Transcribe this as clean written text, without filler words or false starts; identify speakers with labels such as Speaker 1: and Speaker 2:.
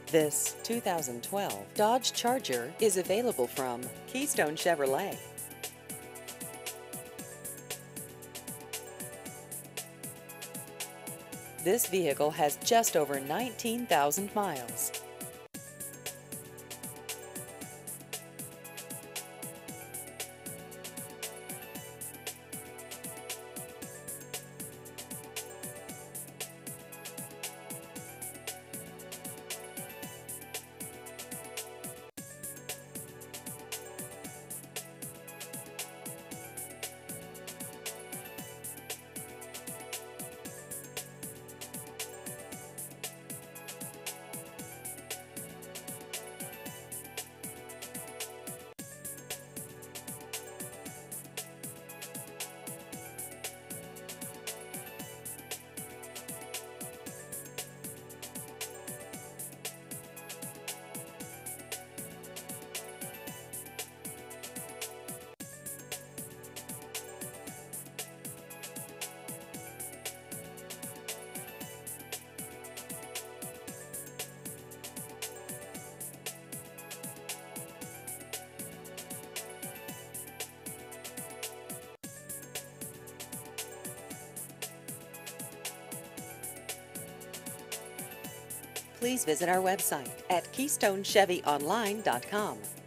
Speaker 1: This 2012 Dodge Charger is available from Keystone Chevrolet. This vehicle has just over 19,000 miles. Please visit our website at KeystoneChevyOnline.com.